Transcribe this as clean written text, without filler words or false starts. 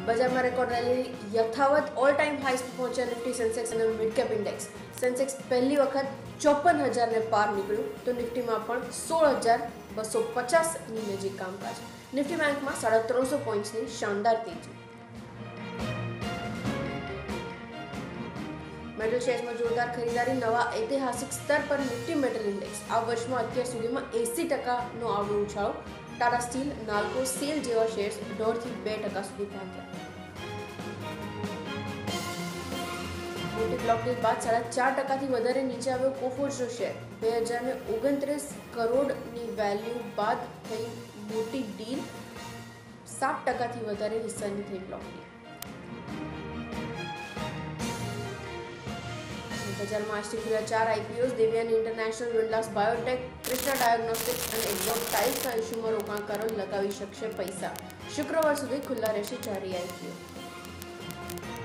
બજારમાં record rally યથાવત all time highs પર પહોંચ્યા નિફ્ટી સેન્સેક્સ અને મિડ કેપ ઇન્ડેક્સ. સેન્સેક્સ પહેલી વખત 54,000ને પાર નીકળ્યું તો નિફ્ટીમાં પણ 16,250ની નજીક કામકાજ. નિફ્ટી બેંકમાં 350 પોઈન્ટ્સની શાનદાર તેજી. મેટલ શેર્સમાં જોરદાર ખરીદારી. નવા ઐતિહાસિક સ્તર પર નિફ્ટી મેટલ ઇન્ડેક્સ. આ વર્ષમાં અત્યાર સુધીમાં 80%નો આગવો ઉછાળો. ટાટા સ્ટીલ, નાલ્કો, સેલ જેવા શેર્સ 1.5 થી 2% સુધી પહોંચ્યા. મોટી બ્લોકની બાદ 4.5% વધારે નીચે આવ્યો કોફોર્જનો શેર. 2029 કરોડની વેલ્યુ બાદ થઈ મોટી ડીલ. 7% વધારે હિસ્સાની થઈ બ્લોકની. બજારમાં આજથી ખુલ્યા 4 IPOs. Devyani international, Windlas biotech, Krishna diagnostics અને એક્ઝોટ ટાઇલ્સના ઇસ્યુમાં રોકાણકારો લગાવી શકશે પૈસા. શુક્રવાર સુધી ખુલ્લા રહેશે 4 આઈપીઓ.